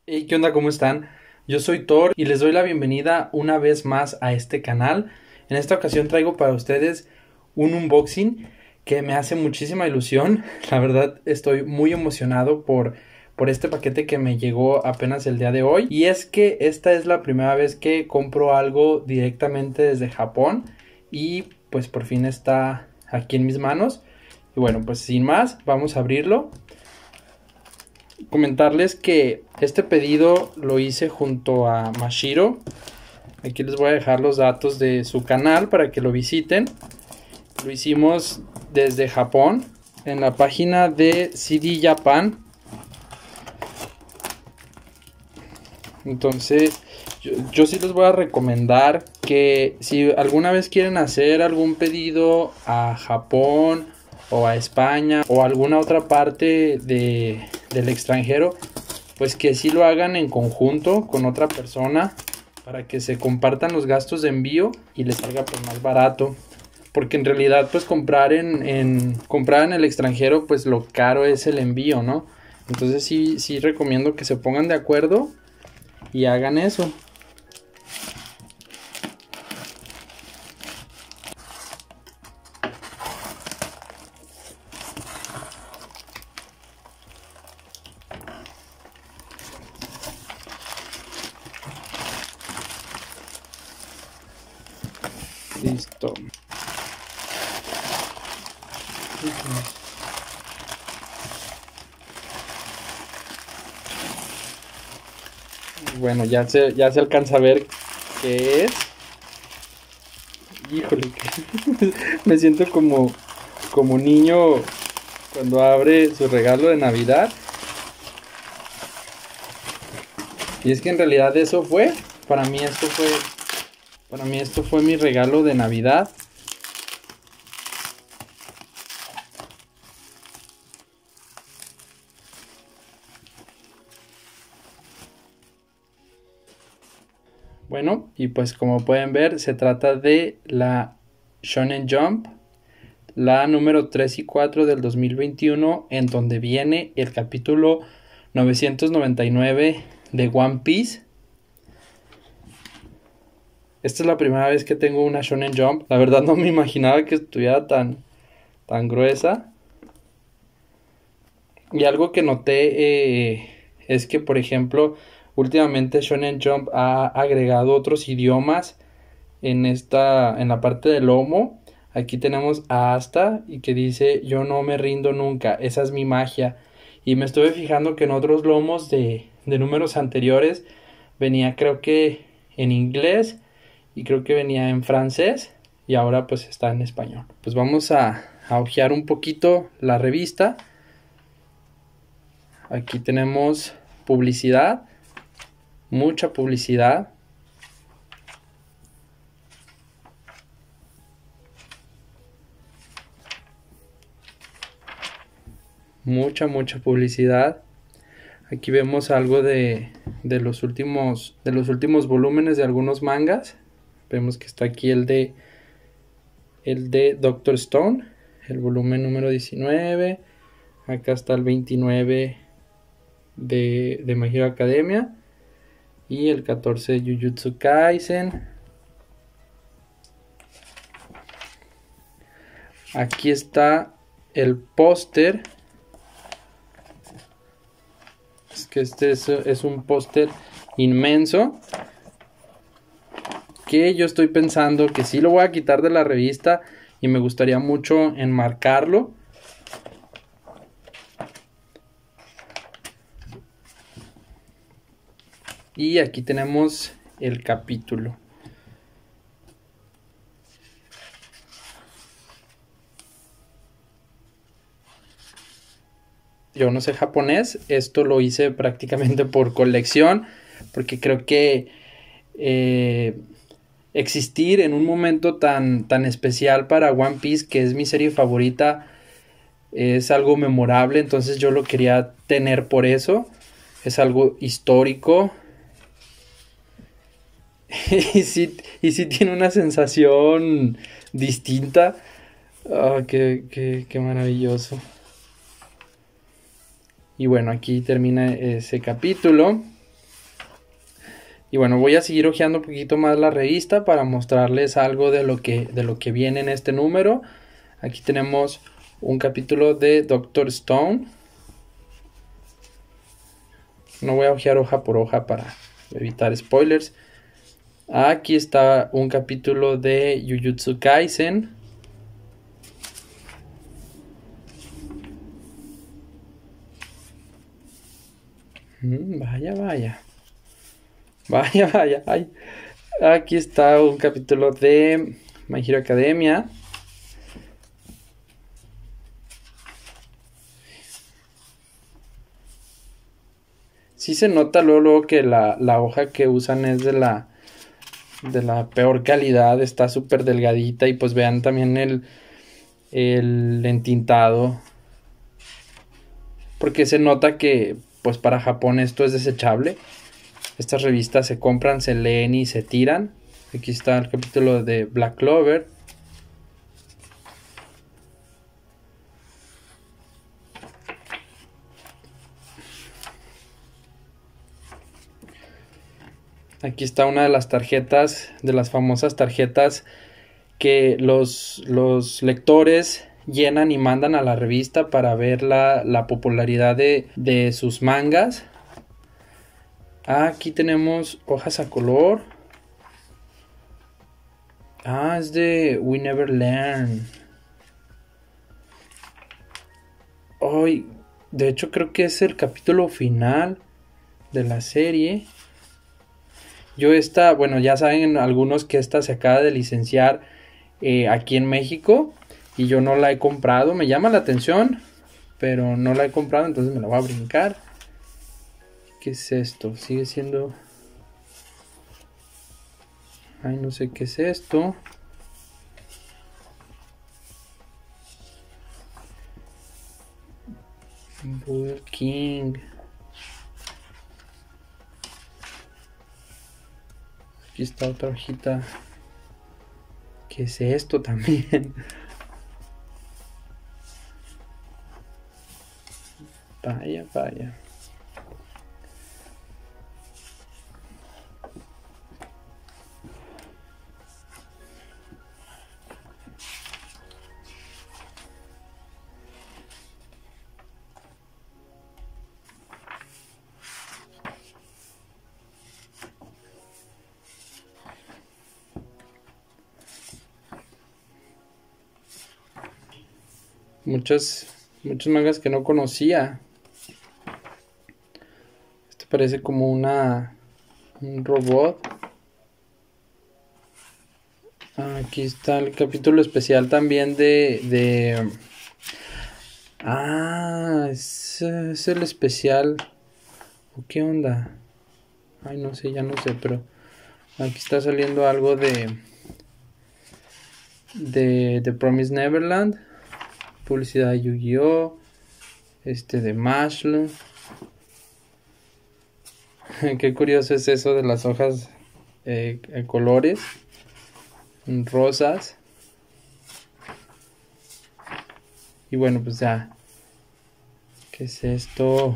Hey, ¿qué onda? ¿Cómo están? Yo soy Thor y les doy la bienvenida una vez más a este canal. En esta ocasión traigo para ustedes un unboxing que me hace muchísima ilusión. La verdad estoy muy emocionado por este paquete que me llegó apenas el día de hoy. Y es que esta es la primera vez que compro algo directamente desde Japón y pues por fin está aquí en mis manos. Y bueno, pues sin más, vamos a abrirlo. Comentarles que este pedido lo hice junto a Mashiro. Aquí les voy a dejar los datos de su canal para que lo visiten. Lo hicimos desde Japón en la página de CD Japan. Entonces yo sí les voy a recomendar que si alguna vez quieren hacer algún pedido a Japón o a España o a alguna otra parte del extranjero, pues que sí lo hagan en conjunto con otra persona para que se compartan los gastos de envío y les salga pues más barato. Porque en realidad pues comprar en el extranjero pues lo caro es el envío, ¿no? Entonces sí recomiendo que se pongan de acuerdo y hagan eso. Listo. Bueno, ya se alcanza a ver qué es. Híjole, me siento como niño cuando abre su regalo de Navidad. Y es que en realidad eso fue, para mí esto fue, para mí esto fue mi regalo de Navidad. Bueno, y pues como pueden ver, se trata de la Shonen Jump, la número 3 y 4 del 2021, en donde viene el capítulo 999 de One Piece. Esta es la primera vez que tengo una Shonen Jump. La verdad no me imaginaba que estuviera tan gruesa. Y algo que noté es que, por ejemplo, últimamente Shonen Jump ha agregado otros idiomas en la parte del lomo. Aquí tenemos a Asta y que dice yo no me rindo nunca, esa es mi magia. Y me estuve fijando que en otros lomos de números anteriores venía creo que en inglés y creo que venía en francés y ahora pues está en español. Pues vamos a hojear un poquito la revista. Aquí tenemos publicidad, mucha publicidad. Mucha publicidad. Aquí vemos algo de los últimos volúmenes de algunos mangas. Vemos que está aquí el de Doctor Stone, el volumen número 19. Acá está el 29 de My Hero Academia y el 14 de Jujutsu Kaisen. Aquí está el póster. Es que este es un póster inmenso que yo estoy pensando que sí lo voy a quitar de la revista y me gustaría mucho enmarcarlo. Y aquí tenemos el capítulo. Yo no sé japonés, esto lo hice prácticamente por colección, porque creo que existir en un momento tan especial para One Piece, que es mi serie favorita, es algo memorable, entonces yo lo quería tener por eso, es algo histórico. y sí tiene una sensación distinta. Oh, qué maravilloso. Y bueno, aquí termina ese capítulo. Y bueno, voy a seguir hojeando un poquito más la revista para mostrarles algo de lo que viene en este número. Aquí tenemos un capítulo de Doctor Stone. No voy a hojear hoja por hoja para evitar spoilers. Aquí está un capítulo de Jujutsu Kaisen. Vaya, vaya. Vaya, vaya. Ay. Aquí está un capítulo de My Hero Academia. Sí se nota luego que la hoja que usan es de la peor calidad. Está súper delgadita. Y pues vean también el entintado. Porque se nota que pues para Japón esto es desechable. Estas revistas se compran, se leen y se tiran. Aquí está el capítulo de Black Clover. Aquí está una de las tarjetas, de las famosas tarjetas que los lectores llenan y mandan a la revista para ver la popularidad de sus mangas. Aquí tenemos hojas a color. Es de We Never Learn. Hoy, de hecho creo que es el capítulo final de la serie. Bueno, ya saben algunos que esta se acaba de licenciar aquí en México y yo no la he comprado. Me llama la atención, pero no la he comprado, entonces me la voy a brincar. ¿Qué es esto? Sigue siendo... Ay, no sé qué es esto. Bull King. Aquí está otra hojita. ¿Qué es esto también? Vaya, vaya. Muchos mangas que no conocía. Esto parece como un robot. Aquí está el capítulo especial también es el especial. ¿Qué onda? Ay, no sé, ya no sé, pero aquí está saliendo algo de Promised Neverland. Publicidad de Yu-Gi-Oh! De Mashle. Qué curioso es eso de las hojas en colores. Rosas. Y bueno, pues ya. ¿Qué es esto?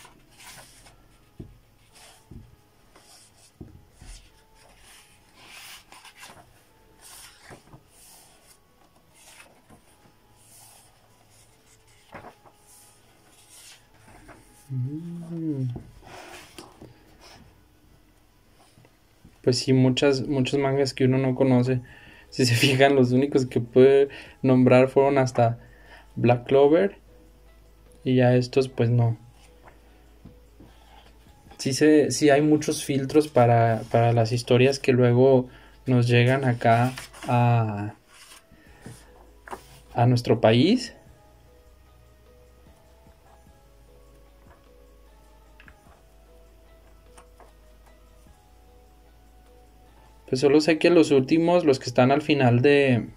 Pues sí, muchos mangas que uno no conoce. Si se fijan, los únicos que pude nombrar fueron hasta Black Clover. Y ya estos, pues no. Sí hay muchos filtros para las historias que luego nos llegan acá a nuestro país. Pues solo sé que los últimos, los que están al final de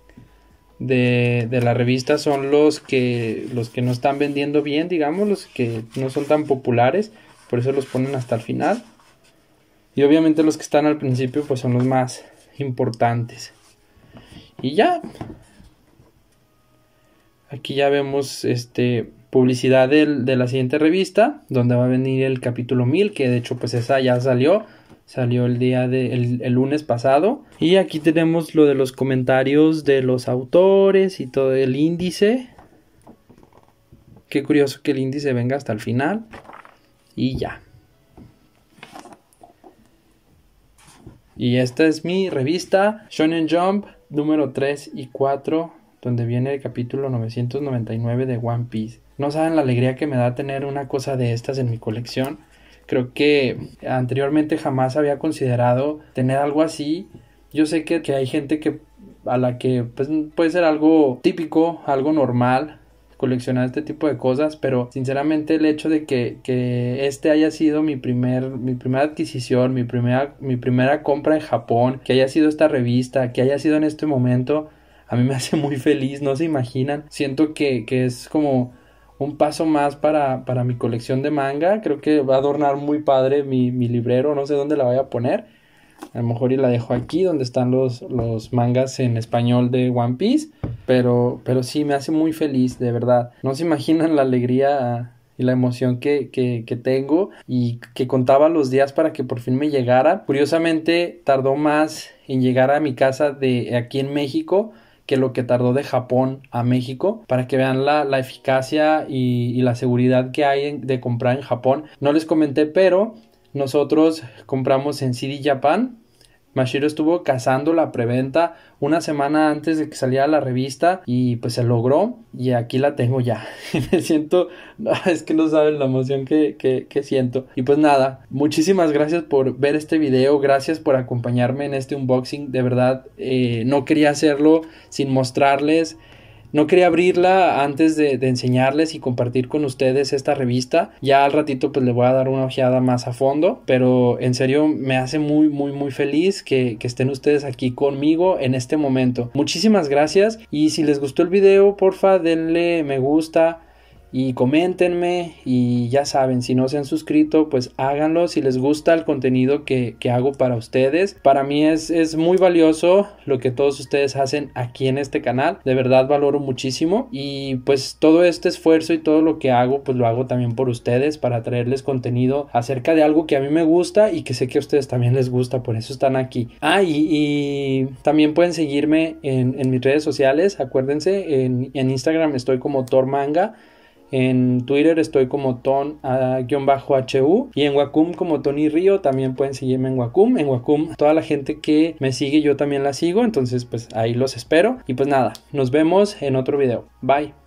la revista son los que no están vendiendo bien, digamos, los que no son tan populares, por eso los ponen hasta el final. Y obviamente los que están al principio pues son los más importantes. Y ya. Aquí ya vemos publicidad de la siguiente revista, donde va a venir el capítulo 1000, que de hecho pues esa ya salió. Salió el lunes pasado. Y aquí tenemos lo de los comentarios de los autores y todo el índice. Qué curioso que el índice venga hasta el final. Y ya. Y esta es mi revista Shonen Jump número 3 y 4, donde viene el capítulo 999 de One Piece. No saben la alegría que me da tener una cosa de estas en mi colección. Creo que anteriormente jamás había considerado tener algo así. Yo sé que hay gente a la que pues, puede ser algo típico, algo normal coleccionar este tipo de cosas, pero sinceramente el hecho de que este haya sido mi primera adquisición, mi primera compra en Japón, que haya sido esta revista, que haya sido en este momento, a mí me hace muy feliz, no se imaginan. Siento que es como un paso más para mi colección de manga. Creo que va a adornar muy padre mi librero, no sé dónde la voy a poner. A lo mejor y la dejo aquí donde están los mangas en español de One Piece. Pero sí, me hace muy feliz, de verdad. No se imaginan la alegría y la emoción que tengo y que contaba los días para que por fin me llegara. Curiosamente, tardó más en llegar a mi casa de aquí en México que lo que tardó de Japón a México, para que vean la eficacia y la seguridad que hay de comprar en Japón. No les comenté, pero nosotros compramos en CD Japan. Mashiro estuvo cazando la preventa una semana antes de que saliera la revista y pues se logró y aquí la tengo ya. Me siento, es que no saben la emoción que siento. Y pues nada, muchísimas gracias por ver este video, gracias por acompañarme en este unboxing. De verdad, no quería hacerlo sin mostrarles. No quería abrirla antes de enseñarles y compartir con ustedes esta revista. Ya al ratito pues le voy a dar una ojeada más a fondo. Pero en serio me hace muy muy muy feliz que estén ustedes aquí conmigo en este momento. Muchísimas gracias. Y si les gustó el video, porfa denle me gusta y coméntenme. Y ya saben, si no se han suscrito pues háganlo si les gusta el contenido que hago para ustedes. Para mí es muy valioso lo que todos ustedes hacen aquí en este canal. De verdad valoro muchísimo. Y pues todo este esfuerzo y todo lo que hago pues lo hago también por ustedes, para traerles contenido acerca de algo que a mí me gusta y que sé que a ustedes también les gusta, por eso están aquí. Y también pueden seguirme en mis redes sociales. Acuérdense, en Instagram estoy como Tormanga. En Twitter estoy como ton_hu y en Wacom como Tony Río. También pueden seguirme en Wacom. En Wacom toda la gente que me sigue yo también la sigo. Entonces pues ahí los espero. Y pues nada, nos vemos en otro video. Bye.